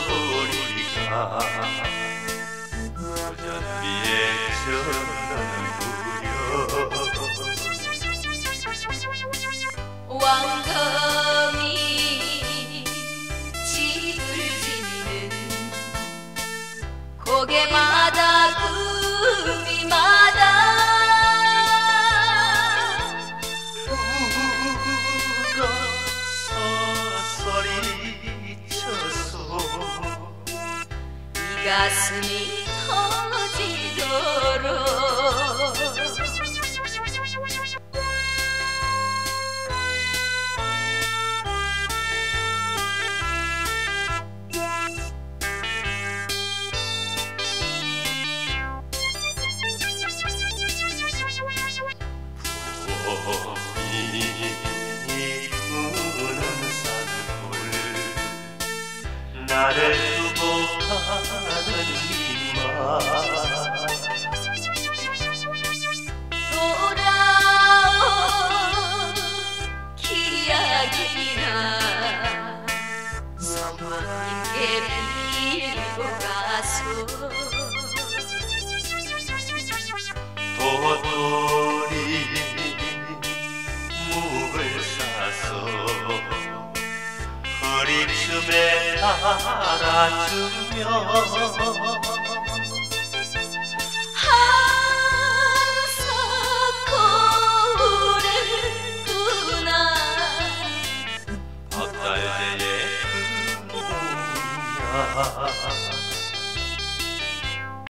우리가 여전비에 전하는구려. 왕검이 집을 짓는 고개마다 구미마다 누가 서서리 쳐서 이 가슴이 터지도록 부는 산물 나를 두고 가는 이마 돌아온 기약이나 성황님께 빌고 가소. 도토리 묵을 싸서 허리춤에 달아주며